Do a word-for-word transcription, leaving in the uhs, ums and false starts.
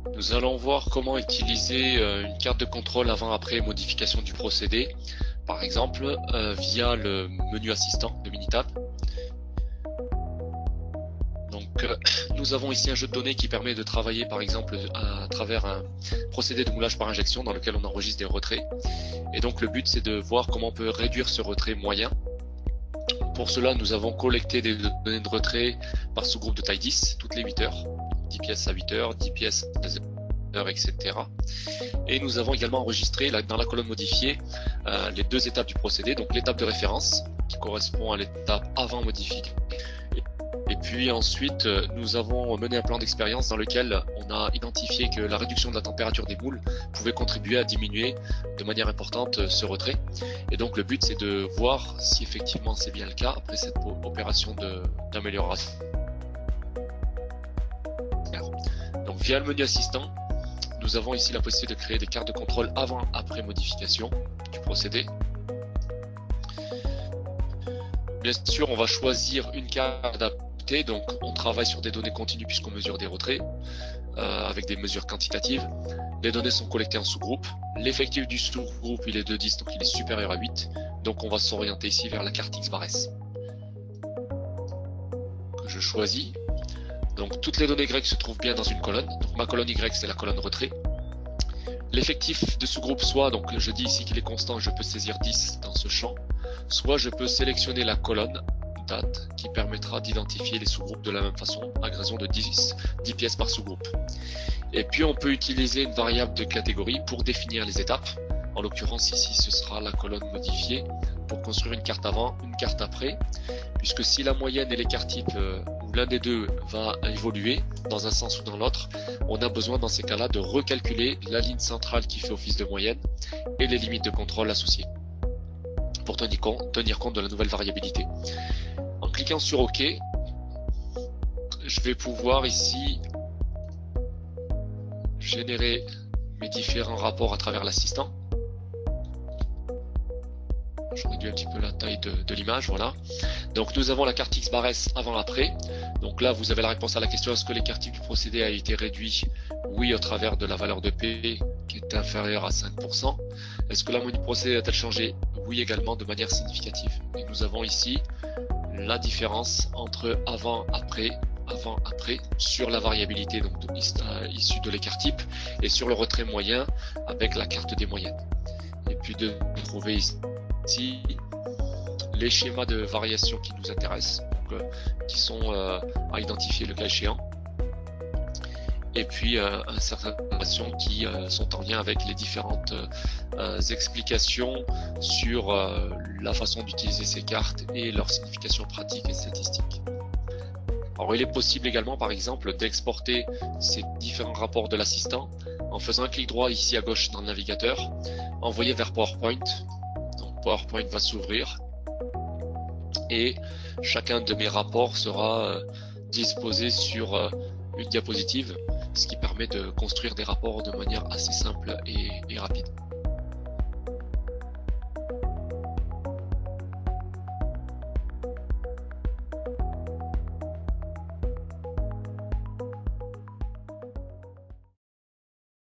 Nous allons voir comment utiliser euh, une carte de contrôle avant-après modification du procédé, par exemple euh, via le menu assistant de Minitab. Donc, euh, nous avons ici un jeu de données qui permet de travailler par exemple à, à travers un procédé de moulage par injection dans lequel on enregistre des retraits. Et donc le but c'est de voir comment on peut réduire ce retrait moyen. Pour cela, nous avons collecté des données de retrait par sous-groupe de taille dix, toutes les huit heures. dix pièces à huit heures, dix pièces à seize heures, et cetera. Et nous avons également enregistré dans la colonne modifiée euh, les deux étapes du procédé, donc l'étape de référence qui correspond à l'étape avant modifiée. Et puis ensuite, nous avons mené un plan d'expérience dans lequel on a identifié que la réduction de la température des moules pouvait contribuer à diminuer de manière importante ce retrait. Et donc le but c'est de voir si effectivement c'est bien le cas après cette opération d'amélioration. Donc via le menu assistant, nous avons ici la possibilité de créer des cartes de contrôle avant-après modification du procédé. Bien sûr, on va choisir une carte adaptée, donc on travaille sur des données continues puisqu'on mesure des retraits euh, avec des mesures quantitatives. Les données sont collectées en sous-groupe. L'effectif du sous-groupe il est de dix, donc il est supérieur à huit. Donc on va s'orienter ici vers la carte X bar S que je choisis. Donc toutes les données Y se trouvent bien dans une colonne. Donc ma colonne Y c'est la colonne retrait. L'effectif de sous-groupe soit, donc je dis ici qu'il est constant, je peux saisir dix dans ce champ, soit je peux sélectionner la colonne date qui permettra d'identifier les sous-groupes de la même façon à raison de dix, dix pièces par sous-groupe. Et puis on peut utiliser une variable de catégorie pour définir les étapes. En l'occurrence ici ce sera la colonne modifiée pour construire une carte avant, une carte après, puisque si la moyenne et l'écart type euh, ou l'un des deux va évoluer dans un sens ou dans l'autre, on a besoin dans ces cas-là de recalculer la ligne centrale qui fait office de moyenne et les limites de contrôle associées pour tenir compte, tenir compte de la nouvelle variabilité. En cliquant sur OK, je vais pouvoir ici générer mes différents rapports à travers l'assistant. Je réduis un petit peu la taille de, de l'image, voilà. Donc nous avons la carte X bar S avant-après. Donc là, vous avez la réponse à la question, est-ce que l'écart type du procédé a été réduit? Oui, au travers de la valeur de P qui est inférieure à cinq pour cent. Est-ce que la moyenne du procédé a-t-elle changé? Oui, également de manière significative. Et nous avons ici la différence entre avant, après, avant, après, sur la variabilité donc de, euh, issue de l'écart type et sur le retrait moyen avec la carte des moyennes. Et puis de trouver ici Ici, les schémas de variation qui nous intéressent, donc, euh, qui sont euh, à identifier le cas échéant, et puis euh, un certain nombre d'informations qui euh, sont en lien avec les différentes euh, explications sur euh, la façon d'utiliser ces cartes et leur signification pratique et statistique. Alors il est possible également par exemple d'exporter ces différents rapports de l'assistant en faisant un clic droit ici à gauche dans le navigateur, envoyer vers PowerPoint. PowerPoint va s'ouvrir et chacun de mes rapports sera euh, disposé sur euh, une diapositive, ce qui permet de construire des rapports de manière assez simple et, et rapide.